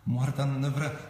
Moartea nu ne vrea.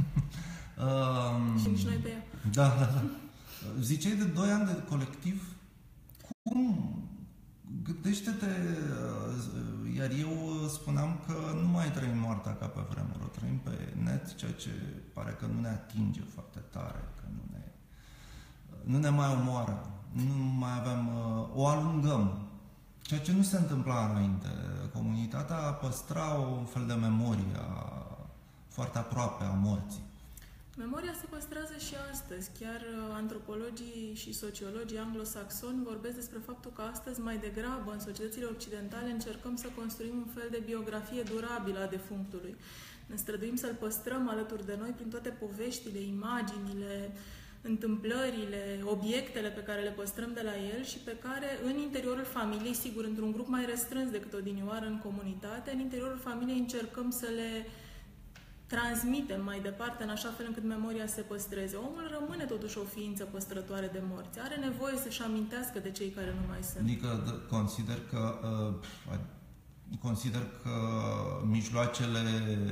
Și nici noi pe ea. Da. Ziceai de 2 ani de colectiv. Cum? Gândește-te, iar eu spuneam că nu mai trăim moartea ca pe vremuri, o trăim pe net, ceea ce pare că nu ne atinge foarte tare, că nu ne mai omoară, nu mai avem, o alungăm, ceea ce nu se întâmpla înainte. Comunitatea păstra un fel de memorie foarte aproape a morții. Memoria se păstrează și astăzi. Chiar antropologii și sociologii anglosaxoni vorbesc despre faptul că astăzi, mai degrabă, în societățile occidentale, încercăm să construim un fel de biografie durabilă a defunctului. Ne străduim să-l păstrăm alături de noi prin toate poveștile, imaginile, întâmplările, obiectele pe care le păstrăm de la el și pe care, în interiorul familiei, sigur, într-un grup mai restrâns decât odinioară în comunitate, în interiorul familiei încercăm să le transmitem mai departe în așa fel încât memoria se păstreze. Omul rămâne totuși o ființă păstrătoare de morți. Are nevoie să-și amintească de cei care nu mai sunt. Adică consider că mijloacele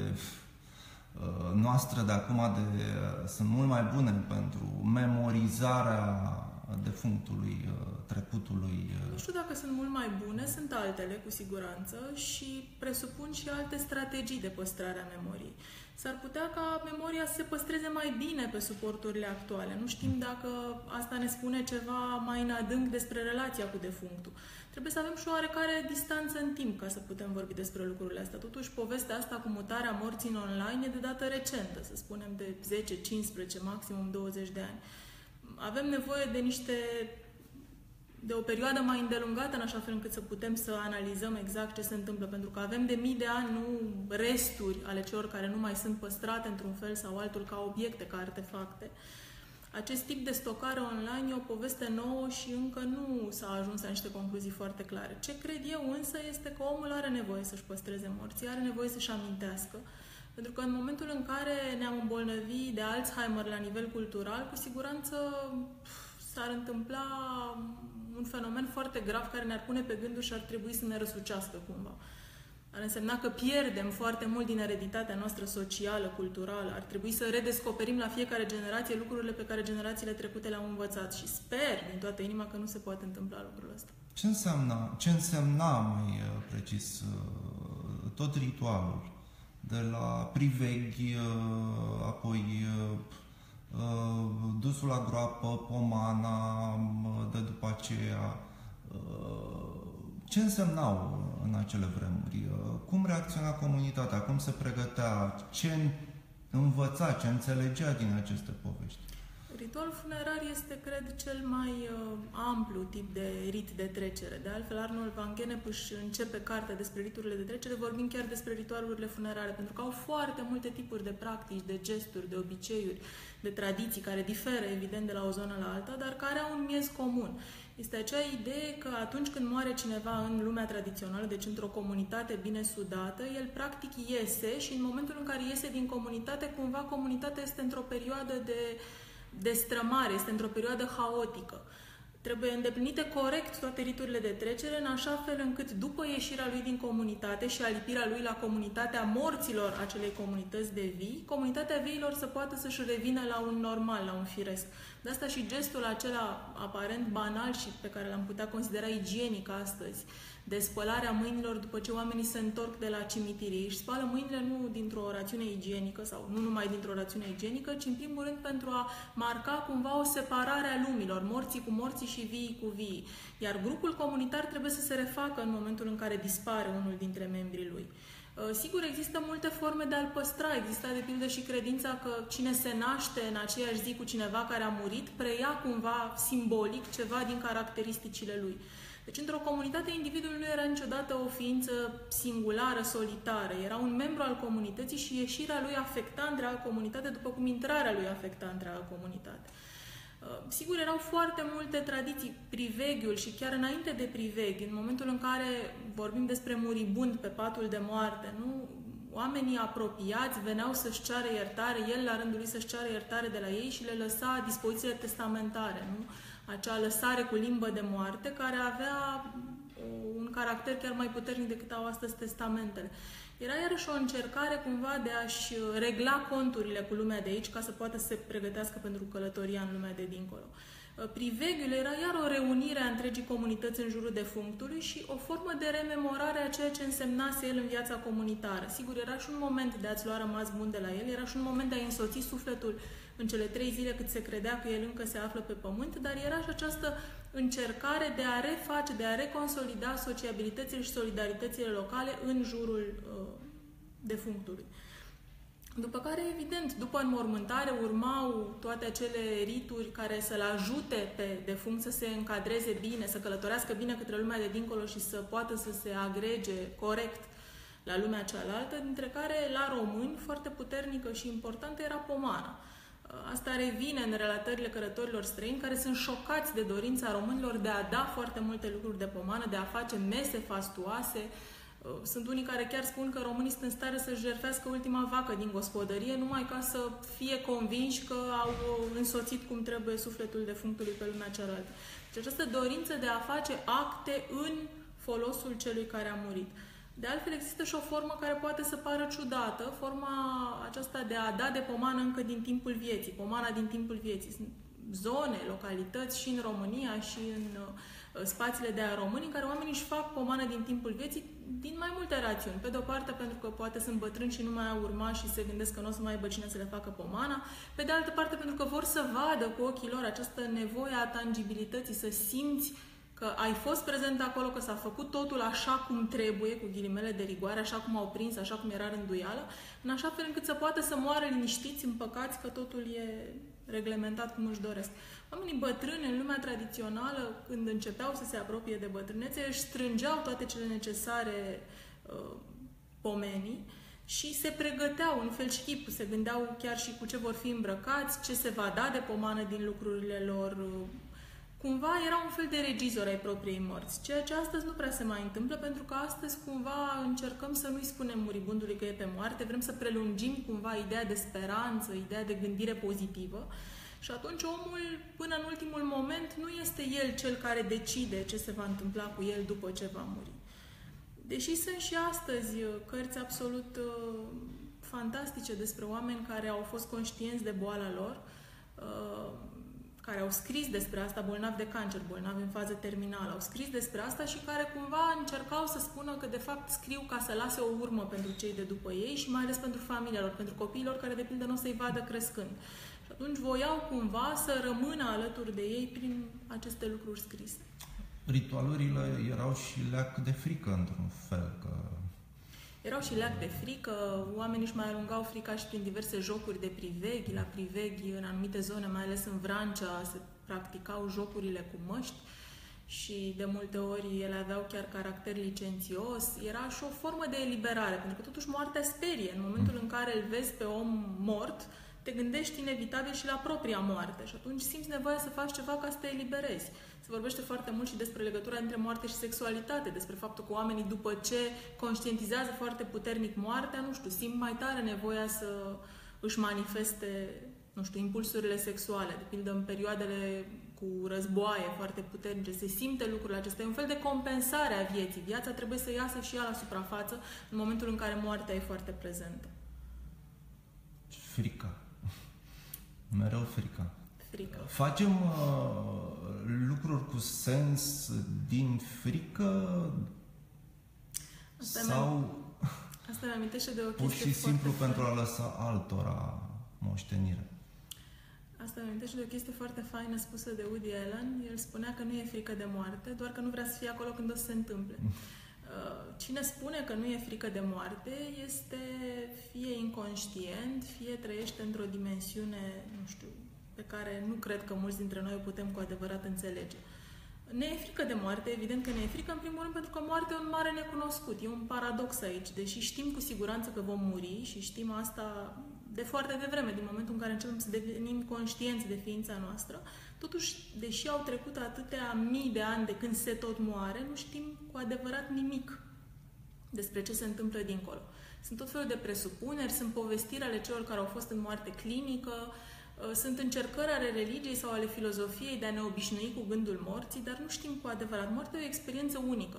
noastre de acum sunt mult mai bune pentru memorizarea defunctului, trecutului. Nu știu dacă sunt mult mai bune, sunt altele, cu siguranță, și presupun și alte strategii de păstrare a memoriei. S-ar putea ca memoria să se păstreze mai bine pe suporturile actuale. Nu știm dacă asta ne spune ceva mai în adânc despre relația cu defunctul. Trebuie să avem și o oarecare distanță în timp ca să putem vorbi despre lucrurile astea. Totuși, povestea asta cu mutarea morții în online e de dată recentă, să spunem de 10, 15, maximum 20 de ani. Avem nevoie de o perioadă mai îndelungată, în așa fel încât să putem să analizăm exact ce se întâmplă, pentru că avem de mii de ani, nu resturi ale celor care nu mai sunt păstrate într-un fel sau altul ca obiecte, ca artefacte. Acest tip de stocare online e o poveste nouă și încă nu s-a ajuns la niște concluzii foarte clare. Ce cred eu însă este că omul are nevoie să-și păstreze morții, are nevoie să-și amintească, pentru că în momentul în care ne-am îmbolnăvit de Alzheimer la nivel cultural, cu siguranță s-ar întâmpla un fenomen foarte grav care ne-ar pune pe gânduri și ar trebui să ne răsucească cumva. Ar însemna că pierdem foarte mult din ereditatea noastră socială, culturală. Ar trebui să redescoperim la fiecare generație lucrurile pe care generațiile trecute le-au învățat și sper din toată inima că nu se poate întâmpla lucrul ăsta. Ce însemna mai precis tot ritualul? De la priveghi, apoi dusul la groapă, pomana, de după aceea. Ce însemnau în acele vremuri? Cum reacționa comunitatea? Cum se pregătea? Ce învăța? Ce înțelegea din aceste povești? Ritualul funerar este, cred, cel mai amplu tip de rit de trecere. De altfel, Arnold van Gennep își începe cartea despre riturile de trecere vorbind chiar despre ritualurile funerare, pentru că au foarte multe tipuri de practici, de gesturi, de obiceiuri, de tradiții care diferă, evident, de la o zonă la alta, dar care au un miez comun. Este acea idee că atunci când moare cineva în lumea tradițională, deci într-o comunitate bine sudată, el practic iese și în momentul în care iese din comunitate, cumva comunitatea este într-o perioadă de destrămare, este într-o perioadă haotică. Trebuie îndeplinite corect toate riturile de trecere, în așa fel încât după ieșirea lui din comunitate și alipirea lui la comunitatea morților acelei comunități de vii, comunitatea viilor să poată să-și revină la un normal, la un firesc. De asta și gestul acela aparent banal și pe care l-am putea considera igienic astăzi, de spălarea mâinilor după ce oamenii se întorc de la cimitir. Ei își spală mâinile nu dintr-o rațiune igienică sau nu numai dintr-o rațiune igienică, ci în primul rând pentru a marca cumva o separare a lumilor, morții cu morții și viii cu viii. Iar grupul comunitar trebuie să se refacă în momentul în care dispare unul dintre membrii lui. Sigur, există multe forme de a-l păstra. Exista, de pildă, și credința că cine se naște în aceeași zi cu cineva care a murit, preia cumva simbolic ceva din caracteristicile lui. Deci, într-o comunitate, individul nu era niciodată o ființă singulară, solitară. Era un membru al comunității și ieșirea lui afecta întreaga comunitate, după cum intrarea lui afecta întreaga comunitate. Sigur, erau foarte multe tradiții, priveghiul și chiar înainte de priveghi, în momentul în care vorbim despre muribund pe patul de moarte, nu? Oamenii apropiați veneau să-și ceară iertare, el la rândul lui să-și ceară iertare de la ei și le lăsa dispozițiile testamentare, nu? Acea lăsare cu limbă de moarte care avea un un caracter chiar mai puternic decât au astăzi testamentele. Era iarăși o încercare cumva de a-și regla conturile cu lumea de aici ca să poată să se pregătească pentru călătoria în lumea de dincolo. Priveghiul era iar o reunire a întregii comunități în jurul defunctului și o formă de rememorare a ceea ce însemnase el în viața comunitară. Sigur, era și un moment de a-ți lua rămas bun de la el, era și un moment de a însoți sufletul în cele 3 zile cât se credea că el încă se află pe pământ, dar era și această încercare de a reface, de a reconsolida sociabilitățile și solidaritățile locale în jurul defunctului. După care, evident, după înmormântare urmau toate acele rituri care să-l ajute pe defunct să se încadreze bine, să călătorească bine către lumea de dincolo și să poată să se agrege corect la lumea cealaltă, dintre care la români foarte puternică și importantă era pomana. Asta revine în relatările călătorilor străini care sunt șocați de dorința românilor de a da foarte multe lucruri de pomană, de a face mese fastuoase. Sunt unii care chiar spun că românii sunt în stare să-și jertfească ultima vacă din gospodărie numai ca să fie convinși că au însoțit cum trebuie sufletul defunctului pe lumea cealaltă. Deci această dorință de a face acte în folosul celui care a murit. De altfel, există și o formă care poate să pară ciudată, forma aceasta de a da de pomană încă din timpul vieții, pomana din timpul vieții. Sunt zone, localități și în România și în spațiile de a români în care oamenii își fac pomană din timpul vieții din mai multe rațiuni. Pe de o parte pentru că poate sunt bătrâni și nu mai au urmași și se gândesc că nu o să mai aibă cine să le facă pomana. Pe de altă parte pentru că vor să vadă cu ochii lor această nevoie a tangibilității, să simți că ai fost prezent acolo, că s-a făcut totul așa cum trebuie, cu ghilimele de rigoare, așa cum au prins, așa cum era rânduială, în așa fel încât să poată să moară liniștiți, împăcați, că totul e reglementat cum își doresc. Oamenii bătrâni în lumea tradițională, când începeau să se apropie de bătrânețe, își strângeau toate cele necesare pomenii și se pregăteau în fel și chip, se gândeau chiar și cu ce vor fi îmbrăcați, ce se va da de pomană din lucrurile lor. Cumva era un fel de regizor ai propriei morți, ceea ce astăzi nu prea se mai întâmplă, pentru că astăzi cumva încercăm să nu-i spunem muribundului că e pe moarte, vrem să prelungim cumva ideea de speranță, ideea de gândire pozitivă și atunci omul, până în ultimul moment, nu este el cel care decide ce se va întâmpla cu el după ce va muri. Deși sunt și astăzi cărți absolut fantastice despre oameni care au fost conștienți de boala lor, care au scris despre asta, bolnavi de cancer, bolnavi în fază terminală, au scris despre asta și care cumva încercau să spună că de fapt scriu ca să lase o urmă pentru cei de după ei și mai ales pentru familia lor, pentru copiilor care de pildă nu o să-i vadă crescând. Și atunci voiau cumva să rămână alături de ei prin aceste lucruri scrise. Ritualurile erau și leac de frică într-un fel, că... Erau și leac de frică, oamenii își mai alungau frica și prin diverse jocuri de priveghi. La priveghi, în anumite zone, mai ales în Vrancea, se practicau jocurile cu măști și de multe ori ele aveau chiar caracter licențios. Era și o formă de eliberare, pentru că totuși moartea sperie. În momentul în care îl vezi pe om mort, te gândești inevitabil și la propria moarte și atunci simți nevoia să faci ceva ca să te eliberezi. Se vorbește foarte mult și despre legătura între moarte și sexualitate, despre faptul că oamenii după ce conștientizează foarte puternic moartea, nu știu, simt mai tare nevoia să își manifeste, nu știu, impulsurile sexuale, de pildă în perioadele cu războaie foarte puternice, se simte lucrurile acestea. E un fel de compensare a vieții. Viața trebuie să iasă și ea la suprafață în momentul în care moartea e foarte prezentă. Frica. Mereu frica. Frică. Facem lucruri cu sens din frică sau asta îmi amintește de o chestie pur și simplu foarte pentru a lăsa altora moștenire? Asta îmi amintește de o chestie foarte faină spusă de Woody Allen. El spunea că nu e frică de moarte, doar că nu vrea să fie acolo când o să se întâmple. Cine spune că nu e frică de moarte este fie inconștient, fie trăiește într-o dimensiune, nu știu, pe care nu cred că mulți dintre noi o putem cu adevărat înțelege. Ne e frică de moarte, evident că ne e frică, în primul rând pentru că moartea e un mare necunoscut. E un paradox aici. Deși știm cu siguranță că vom muri și știm asta de foarte devreme, din momentul în care începem să devenim conștienți de ființa noastră, totuși, deși au trecut atâtea mii de ani de când se tot moare, nu știm cu adevărat nimic despre ce se întâmplă dincolo. Sunt tot felul de presupuneri, sunt povestiri ale celor care au fost în moarte clinică, sunt încercări ale religiei sau ale filozofiei de a ne obișnui cu gândul morții, dar nu știm cu adevărat. Moartea e o experiență unică.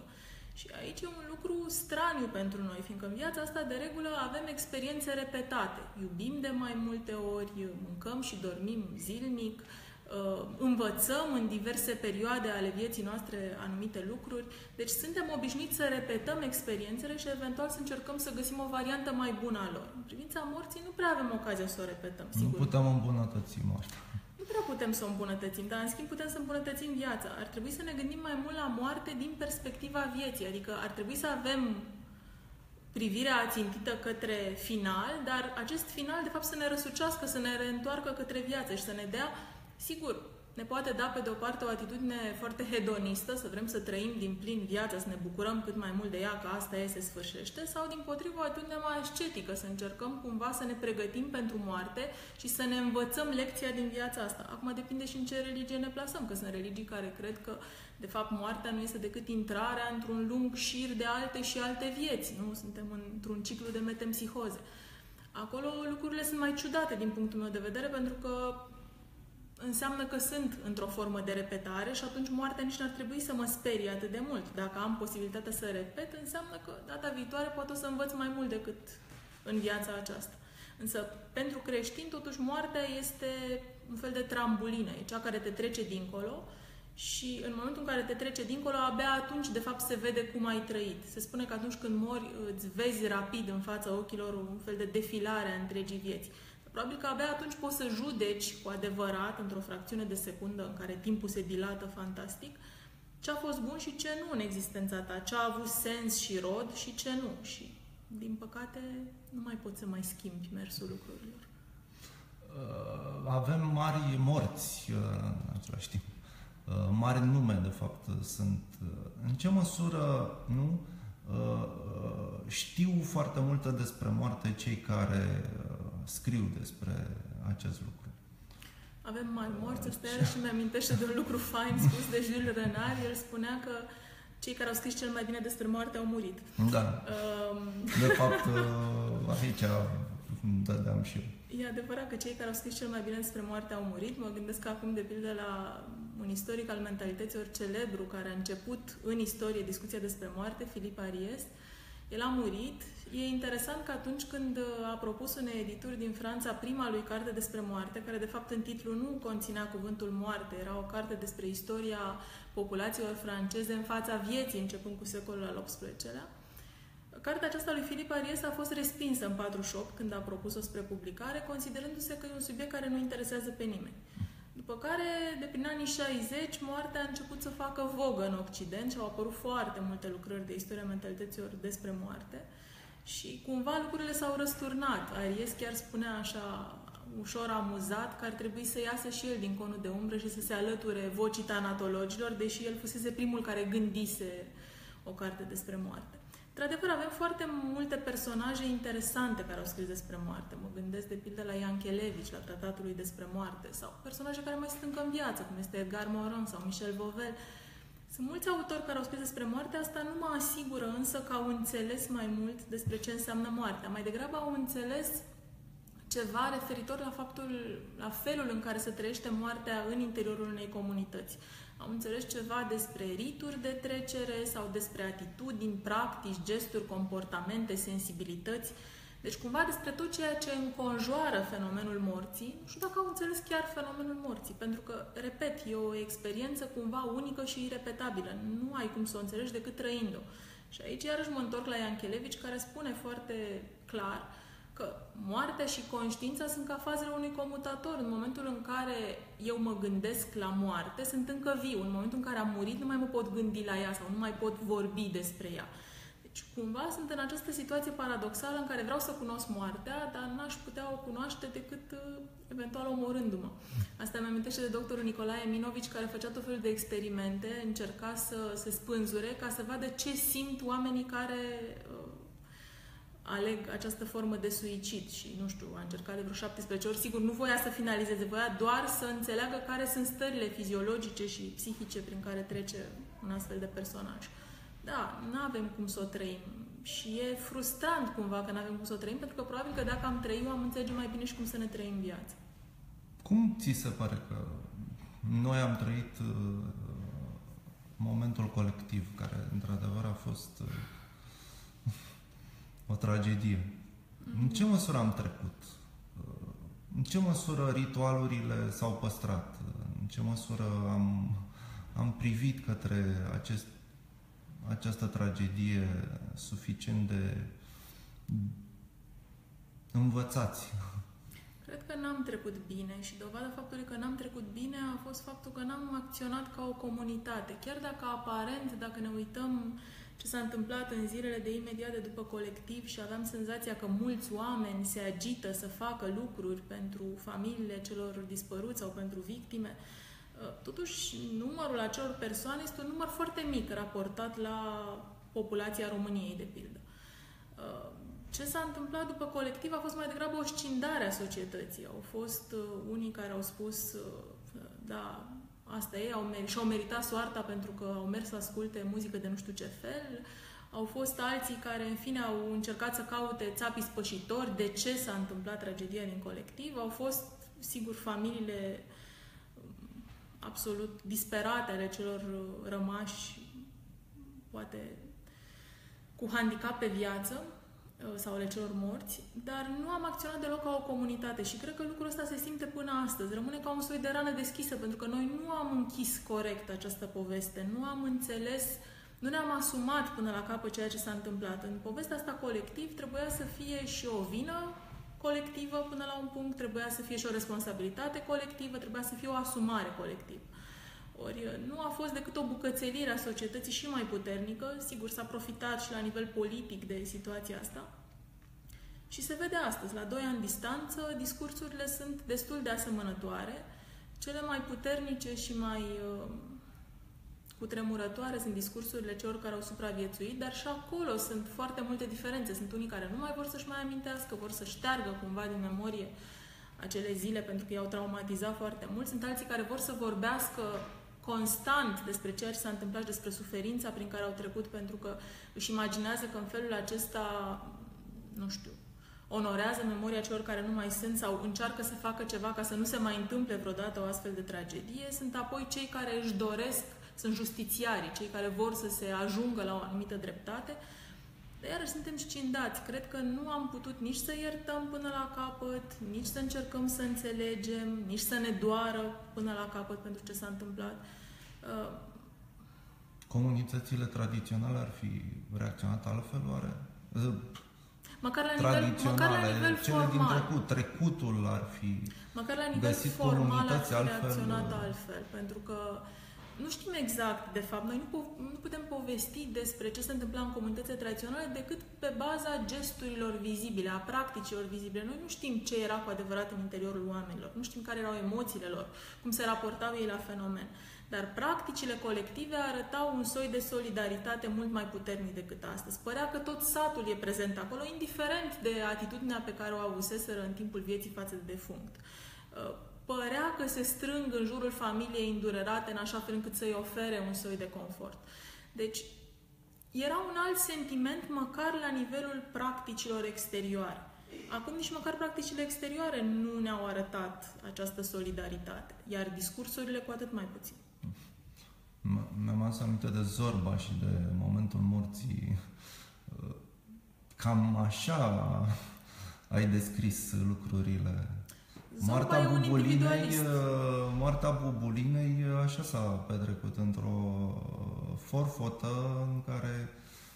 Și aici e un lucru straniu pentru noi, fiindcă în viața asta, de regulă, avem experiențe repetate. Iubim de mai multe ori, mâncăm și dormim zilnic, învățăm în diverse perioade ale vieții noastre anumite lucruri. Deci suntem obișnuiți să repetăm experiențele și eventual să încercăm să găsim o variantă mai bună a lor. În privința morții nu prea avem ocazia să o repetăm, sigur. Nu putem îmbunătăți moartea. Nu prea putem să o îmbunătățim, dar în schimb putem să îmbunătățim viața. Ar trebui să ne gândim mai mult la moarte din perspectiva vieții, adică ar trebui să avem privirea țintită către final, dar acest final, de fapt, să ne răsucească, să ne reîntoarcă către viață și să ne dea, sigur, ne poate da pe de o parte o atitudine foarte hedonistă, să vrem să trăim din plin viața, să ne bucurăm cât mai mult de ea, că asta e, se sfârșește, sau din potrivă o atitudine mai ascetică, să încercăm cumva să ne pregătim pentru moarte și să ne învățăm lecția din viața asta. Acum depinde și în ce religie ne plasăm, că sunt religii care cred că, de fapt, moartea nu este decât intrarea într-un lung șir de alte și alte vieți, nu? Suntem într-un ciclu de metempsihoze. Acolo lucrurile sunt mai ciudate din punctul meu de vedere, pentru că înseamnă că sunt într-o formă de repetare și atunci moartea nici n-ar trebui să mă sperie atât de mult. Dacă am posibilitatea să repet, înseamnă că data viitoare poate o să învăț mai mult decât în viața aceasta. Însă, pentru creștini, totuși, moartea este un fel de trambulină, e cea care te trece dincolo și în momentul în care te trece dincolo, abia atunci, de fapt, se vede cum ai trăit. Se spune că atunci când mori, îți vezi rapid în fața ochilor un fel de defilare a întregii vieți. Probabil că abia atunci poți să judeci cu adevărat, într-o fracțiune de secundă în care timpul se dilată fantastic, ce a fost bun și ce nu în existența ta, ce a avut sens și rod și ce nu. Și, din păcate, nu mai poți să mai schimbi mersul lucrurilor. Avem mari morți în același timp. Mari nume, de fapt, sunt. În ce măsură, nu, știu foarte multe despre moarte cei care scriu despre acest lucru? Avem mari morți, ăsta și mi-amintește de un lucru fain spus de Jules Renard. El spunea că cei care au scris cel mai bine despre moarte au murit. Da. De fapt, aici dădeam și eu. E adevărat că cei care au scris cel mai bine despre moarte au murit. Mă gândesc acum, de pildă, la un istoric al mentalităților celebru care a început în istorie discuția despre moarte, Philippe Ariès. El a murit. E interesant că atunci când a propus unei edituri din Franța prima lui carte despre moarte, care de fapt în titlu nu conținea cuvântul moarte, era o carte despre istoria populațiilor franceze în fața vieții, începând cu secolul al XVIII-lea, cartea aceasta lui Philippe Ariès a fost respinsă în 48 când a propus-o spre publicare, considerându-se că e un subiect care nu interesează pe nimeni. După care, de prin anii 60, moartea a început să facă vogă în Occident și au apărut foarte multe lucrări de istoria mentalităților despre moarte și cumva lucrurile s-au răsturnat. Ariès chiar spunea așa, ușor amuzat, că ar trebui să iasă și el din conul de umbră și să se alăture vocii tanatologilor, deși el fusese primul care gândise o carte despre moarte. Într-adevăr, avem foarte multe personaje interesante care au scris despre moarte. Mă gândesc, de pildă, la Iankelevici, la Tratatul lui despre moarte, sau personaje care mai sunt încă în viață, cum este Edgar Morin sau Michel Vauvel. Sunt mulți autori care au scris despre moarte, asta nu mă asigură însă că au înțeles mai mult despre ce înseamnă moartea. Mai degrabă au înțeles ceva referitor la felul în care se trăiește moartea în interiorul unei comunități. Am înțeles ceva despre rituri de trecere sau despre atitudini, practici, gesturi, comportamente, sensibilități. Deci cumva despre tot ceea ce înconjoară fenomenul morții. Nu știu dacă au înțeles chiar fenomenul morții, pentru că, repet, e o experiență cumva unică și irepetabilă. Nu ai cum să o înțelegi decât trăind-o. Și aici iarăși mă întorc la Iankelevici, care spune foarte clar că moartea și conștiința sunt ca fazele unui comutator. În momentul în care eu mă gândesc la moarte, sunt încă viu. În momentul în care am murit, nu mai mă pot gândi la ea sau nu mai pot vorbi despre ea. Deci, cumva, sunt în această situație paradoxală în care vreau să cunosc moartea, dar n-aș putea o cunoaște decât eventual omorându-mă. Asta mi amintește de doctorul Nicolae Minovici, care făcea tot felul de experimente, încerca să se spânzure ca să vadă ce simt oamenii care aleg această formă de suicid și, nu știu, a încercat de vreo 17 ori. Sigur, nu voia să finalizeze, voia doar să înțeleagă care sunt stările fiziologice și psihice prin care trece un astfel de personaj. Da, nu avem cum să o trăim și e frustrant cumva că nu avem cum să o trăim, pentru că probabil că dacă am trăit-o, am înțelege mai bine și cum să ne trăim viața. Cum ți se pare că noi am trăit momentul colectiv, care într-adevăr a fost o tragedie. În ce măsură am trecut? În ce măsură ritualurile s-au păstrat? În ce măsură am privit către această tragedie suficient de învățați? Cred că n-am trecut bine și dovada faptului că n-am trecut bine a fost faptul că n-am acționat ca o comunitate. Chiar dacă aparent, dacă ne uităm ce s-a întâmplat în zilele de imediat de după colectiv și aveam senzația că mulți oameni se agită să facă lucruri pentru familiile celor dispăruți sau pentru victime, totuși numărul acelor persoane este un număr foarte mic raportat la populația României, de pildă. Ce s-a întâmplat după colectiv a fost mai degrabă o scindare a societății. Au fost unii care au spus, da, asta e, și-au meritat soarta pentru că au mers să asculte muzică de nu știu ce fel. Au fost alții care, în fine, au încercat să caute țapii spășitori de ce s-a întâmplat tragedia din colectiv. Au fost, sigur, familiile absolut disperate ale celor rămași, poate cu handicap pe viață, sau ale celor morți, dar nu am acționat deloc ca o comunitate și cred că lucrul ăsta se simte până astăzi. Rămâne ca un soi de rană deschisă, pentru că noi nu am închis corect această poveste, nu am înțeles, nu ne-am asumat până la capăt ceea ce s-a întâmplat. În povestea asta colectiv trebuia să fie și o vină colectivă până la un punct, trebuia să fie și o responsabilitate colectivă, trebuia să fie o asumare colectivă. Ori nu a fost decât o bucățelire a societății și mai puternică. Sigur, s-a profitat și la nivel politic de situația asta. Și se vede astăzi, la 2 ani distanță, discursurile sunt destul de asemănătoare. Cele mai puternice și mai cutremurătoare sunt discursurile celor care au supraviețuit, dar și acolo sunt foarte multe diferențe. Sunt unii care nu mai vor să-și mai amintească, vor să șteargă cumva din memorie acele zile pentru că i-au traumatizat foarte mult. Sunt alții care vor să vorbească constant despre ceea ce s-a întâmplat, despre suferința prin care au trecut, pentru că își imaginează că în felul acesta, nu știu, onorează memoria celor care nu mai sunt sau încearcă să facă ceva ca să nu se mai întâmple vreodată o astfel de tragedie. Sunt apoi cei care își doresc, sunt justițiarii, cei care vor să se ajungă la o anumită dreptate. Iar suntem scindați. Cred că nu am putut nici să iertăm până la capăt, nici să încercăm să înțelegem, nici să ne doară până la capăt pentru ce s-a întâmplat. Comunitățile tradiționale ar fi reacționat altfel, oare? Măcar la nivel cele formal. din trecutul ar fi măcar la nivel găsit formal ar fi comunități reacționat altfel, pentru că nu știm exact, de fapt. Noi nu putem povesti despre ce se întâmpla în comunitățile tradiționale decât pe baza gesturilor vizibile, a practicilor vizibile. Noi nu știm ce era cu adevărat în interiorul oamenilor, nu știm care erau emoțiile lor, cum se raportau ei la fenomen. Dar practicile colective arătau un soi de solidaritate mult mai puternic decât astăzi. Părea că tot satul e prezent acolo, indiferent de atitudinea pe care o avuseseră în timpul vieții față de defunct. Părea că se strâng în jurul familiei îndurerate în așa fel încât să-i ofere un soi de confort. Deci, era un alt sentiment măcar la nivelul practicilor exterioare. Acum nici măcar practicile exterioare nu ne-au arătat această solidaritate, iar discursurile cu atât mai puțin. Mi-am adus aminte de Zorba și de momentul morții. Cam așa ai descris lucrurile. Moartea Bubulinei așa s-a petrecut într-o forfotă în care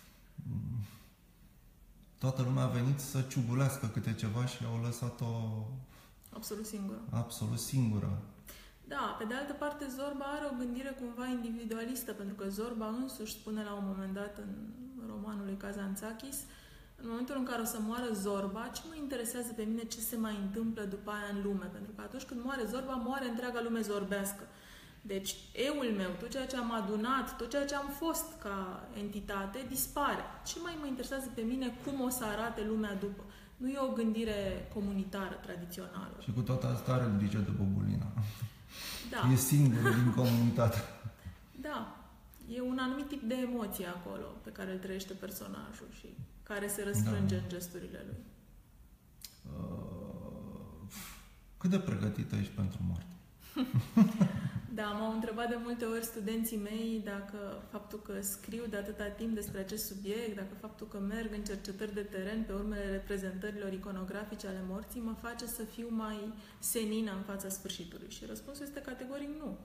toată lumea a venit să ciugulească câte ceva și au lăsat-o absolut singură. Da, pe de altă parte Zorba are o gândire cumva individualistă, pentru că Zorba însuși spune la un moment dat în romanul lui Kazantzakis: în momentul în care o să moară Zorba, ce mă interesează pe mine ce se mai întâmplă după aia în lume? Pentru că atunci când moare Zorba, moare întreaga lume zorbească. Deci, eul meu, tot ceea ce am adunat, tot ceea ce am fost ca entitate, dispare. Ce mai mă interesează pe mine cum o să arate lumea după? Nu e o gândire comunitară, tradițională. Și cu toată asta are grijă de Bobulina. Da. E singurul din comunitate. Da. E un anumit tip de emoție acolo pe care îl trăiește personajul și care se răsfrânge în gesturile lui. Cât de pregătită ești pentru moarte? Da, m-au întrebat de multe ori studenții mei dacă faptul că scriu de atâta timp despre acest subiect, dacă faptul că merg în cercetări de teren pe urmele reprezentărilor iconografice ale morții mă face să fiu mai senină în fața sfârșitului. Și răspunsul este categoric nu.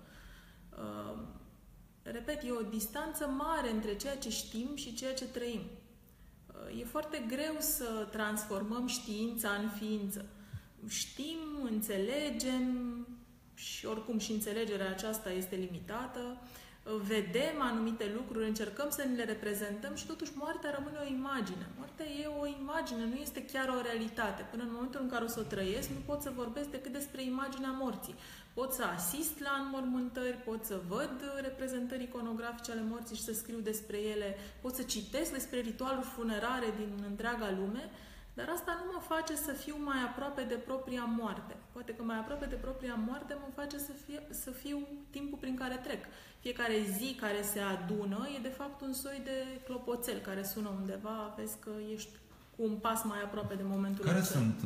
Repet, e o distanță mare între ceea ce știm și ceea ce trăim. E foarte greu să transformăm știința în ființă. Știm, înțelegem și oricum și înțelegerea aceasta este limitată, vedem anumite lucruri, încercăm să ne le reprezentăm și totuși moartea rămâne o imagine. Moartea e o imagine, nu este chiar o realitate. Până în momentul în care o să o trăiesc, nu pot să vorbesc decât despre imaginea morții. Pot să asist la înmormântări, pot să văd reprezentări iconografice ale morții și să scriu despre ele, pot să citesc despre ritualuri funerare din întreaga lume, dar asta nu mă face să fiu mai aproape de propria moarte. Poate că mai aproape de propria moarte mă face să fiu timpul prin care trec. Fiecare zi care se adună e de fapt un soi de clopoțel care sună undeva, vezi că ești cu un pas mai aproape de momentul care acela. Sunt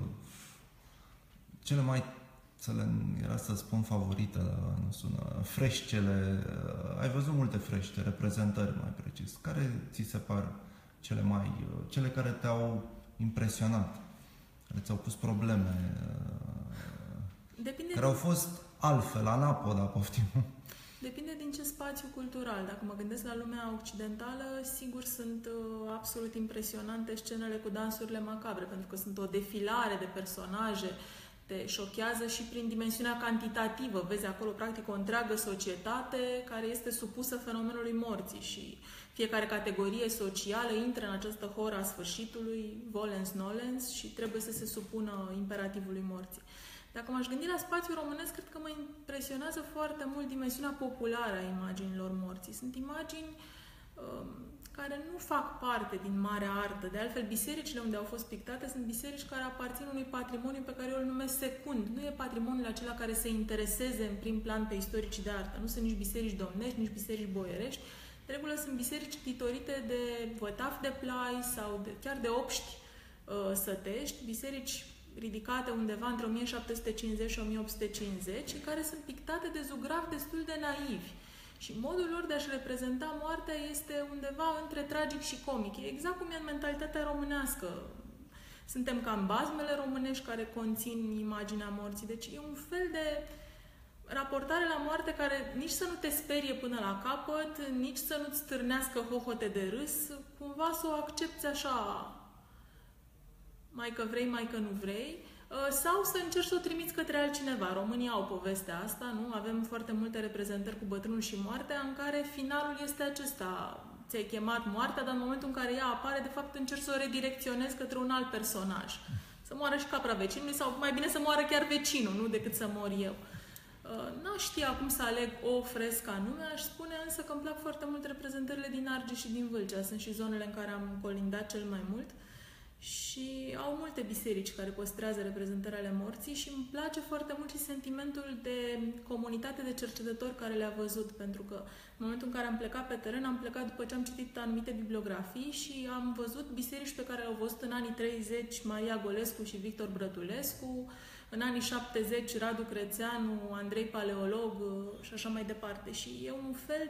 cele mai, era să spun favorite, nu sună, freșcele, ai văzut multe frește, reprezentări mai precis. Care ți se par cele care te-au impresionat, care ți-au pus probleme, care au fost altfel, anapoda, poftim? Depinde din ce spațiu cultural. Dacă mă gândesc la lumea occidentală, sigur sunt absolut impresionante scenele cu dansurile macabre, pentru că sunt o defilare de personaje, te șochează și prin dimensiunea cantitativă. Vezi acolo, practic, o întreagă societate care este supusă fenomenului morții și fiecare categorie socială intră în această horă a sfârșitului, volens nolens, și trebuie să se supună imperativului morții. Dacă m-aș gândi la spațiul românesc, cred că mă impresionează foarte mult dimensiunea populară a imaginilor morții. Sunt imagini care nu fac parte din marea artă. De altfel, bisericile unde au fost pictate sunt biserici care aparțin unui patrimoniu pe care eu îl numesc secund. Nu e patrimoniul acela care să intereseze în prim plan pe istoricii de artă. Nu sunt nici biserici domnești, nici biserici boierești. De regulă sunt biserici titorite de vătafi de plai sau chiar de obști sătești, biserici ridicate undeva între 1750 și 1850 și care sunt pictate de zugravi destul de naivi. Și modul lor de a-și reprezenta moartea este undeva între tragic și comic. E exact cum e în mentalitatea românească. Suntem ca în bazmele românești care conțin imaginea morții. Deci e un fel de raportare la moarte care nici să nu te sperie până la capăt, nici să nu-ți stârnească hohote de râs, cumva să o accepți așa, mai că vrei, mai că nu vrei, sau să încerci să o trimiți către altcineva. Românii au povestea asta, nu? Avem foarte multe reprezentări cu bătrânul și moartea, în care finalul este acesta. Ți-ai chemat moartea, dar în momentul în care ea apare, de fapt încerci să o redirecționezi către un alt personaj. Să moară și capra vecinului, sau mai bine să moară chiar vecinul, nu decât să mor eu. N-aș ști acum să aleg o frescă anume, aș spune însă că îmi plac foarte mult reprezentările din Argeș și din Vâlcea. Sunt și zonele în care am colindat cel mai mult. Și au multe biserici care păstrează reprezentări ale morții și îmi place foarte mult și sentimentul de comunitate de cercetători care le-a văzut, pentru că în momentul în care am plecat pe teren, am plecat după ce am citit anumite bibliografii și am văzut biserici pe care le-au văzut în anii 30 Maria Golescu și Victor Brătulescu, în anii 70 Radu Crețeanu, Andrei Paleolog și așa mai departe. Și e un fel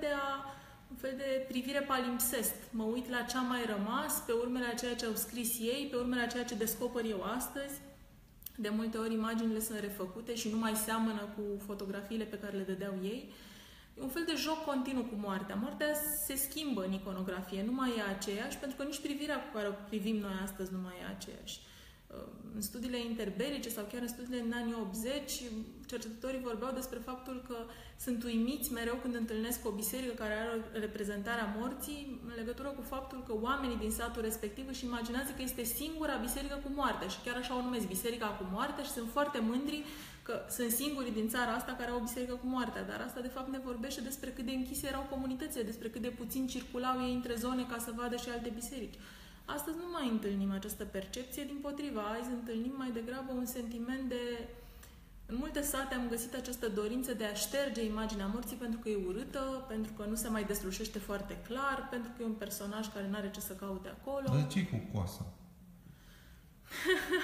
de privire palimpsest. Mă uit la ce a mai rămas, pe urmele a ceea ce au scris ei, pe urmele a ceea ce descoper eu astăzi. De multe ori imaginile sunt refăcute și nu mai seamănă cu fotografiile pe care le dădeau ei. E un fel de joc continuu cu moartea. Moartea se schimbă în iconografie, nu mai e aceeași, pentru că nici privirea cu care o privim noi astăzi nu mai e aceeași. În studiile interbelice sau chiar în studiile în anii 80, cercetătorii vorbeau despre faptul că sunt uimiți mereu când întâlnesc o biserică care are o reprezentare a morții în legătură cu faptul că oamenii din satul respectiv își imaginează că este singura biserică cu moarte și chiar așa o numesc biserica cu moarte și sunt foarte mândri că sunt singurii din țara asta care au o biserică cu moartea, dar asta de fapt ne vorbește despre cât de închise erau comunitățile, despre cât de puțin circulau ei între zone ca să vadă și alte biserici. Astăzi nu mai întâlnim această percepție, dimpotrivă, azi întâlnim mai degrabă un sentiment de... În multe sate am găsit această dorință de a șterge imaginea morții pentru că e urâtă, pentru că nu se mai deslușește foarte clar, pentru că e un personaj care nu are ce să caute acolo. Dar de ce cu coasa?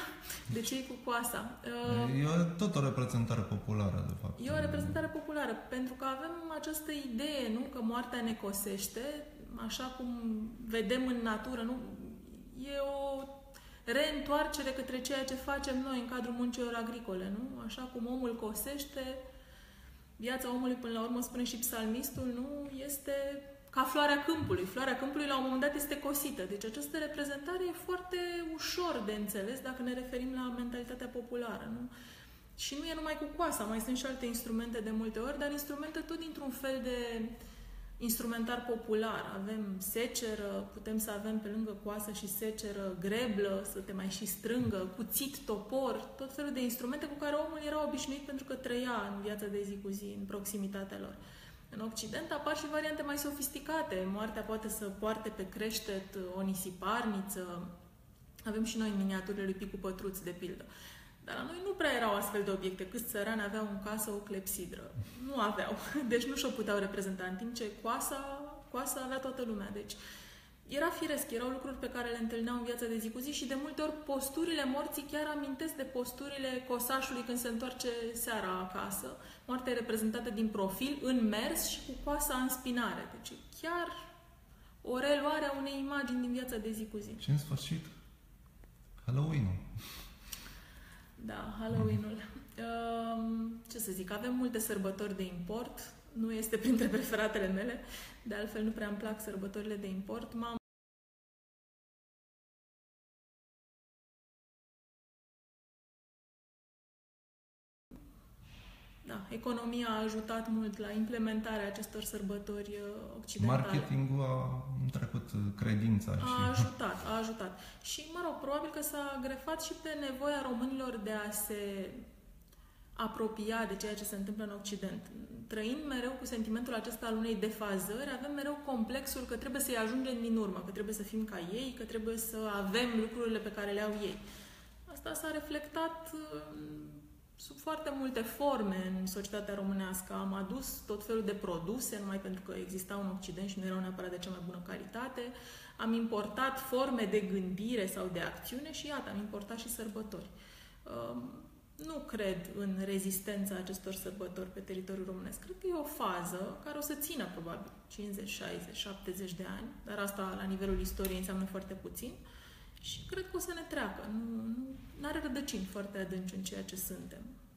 De ce e cu coasa? E tot o reprezentare populară, de fapt. E o reprezentare populară, pentru că avem această idee, nu? Că moartea ne cosește, așa cum vedem în natură, nu? E o reîntoarcere către ceea ce facem noi în cadrul muncilor agricole, nu? Așa cum omul cosește, viața omului, până la urmă, spune și psalmistul, nu? Este ca floarea câmpului. Floarea câmpului, la un moment dat, este cosită. Deci această reprezentare e foarte ușor de înțeles dacă ne referim la mentalitatea populară, nu? Și nu e numai cu coasa, mai sunt și alte instrumente de multe ori, dar instrumente tot dintr-un fel de instrumentar popular. Avem seceră, putem să avem pe lângă coasă și seceră, greblă, să te mai și strângă, cuțit, topor, tot felul de instrumente cu care omul era obișnuit pentru că trăia în viața de zi cu zi, în proximitatea lor. În Occident apar și variante mai sofisticate. Moartea poate să poarte pe creștet o nisiparniță. Avem și noi în miniaturile lui Picu Pătruț, de pildă. Dar la noi nu prea erau astfel de obiecte. Câți țărani aveau în casă o clepsidră? Nu aveau. Deci nu și-o puteau reprezenta. În timp ce coasa avea toată lumea. Deci era firesc, erau lucruri pe care le întâlneau în viața de zi cu zi și de multe ori posturile morții chiar amintesc de posturile cosașului când se întoarce seara acasă. Moartea e reprezentată din profil, în mers și cu coasa în spinare. Deci chiar o reluare a unei imagini din viața de zi cu zi. Și în sfârșit, Halloween-ul. Da, Halloween-ul. Ce să zic, avem multe sărbători de import. Nu este printre preferatele mele. De altfel, nu prea îmi plac sărbătorile de import. Da, economia a ajutat mult la implementarea acestor sărbători occidentale. Marketingul a trecut credința și... A ajutat. Și, mă rog, probabil că s-a grefat și pe nevoia românilor de a se apropia de ceea ce se întâmplă în Occident. Trăind mereu cu sentimentul acesta al unei defazări, avem mereu complexul că trebuie să-i ajungem din urmă, că trebuie să fim ca ei, că trebuie să avem lucrurile pe care le au ei. Asta s-a reflectat sub foarte multe forme în societatea românească. Am adus tot felul de produse, numai pentru că existau în Occident și nu erau neapărat de cea mai bună calitate. Am importat forme de gândire sau de acțiune și iată, am importat și sărbători. Nu cred în rezistența acestor sărbători pe teritoriul românesc. Cred că e o fază care o să țină probabil 50, 60, 70 de ani, dar asta la nivelul istoriei înseamnă foarte puțin și cred că o să ne treacă. Nu are rădăcini foarte adânci în ceea ce suntem.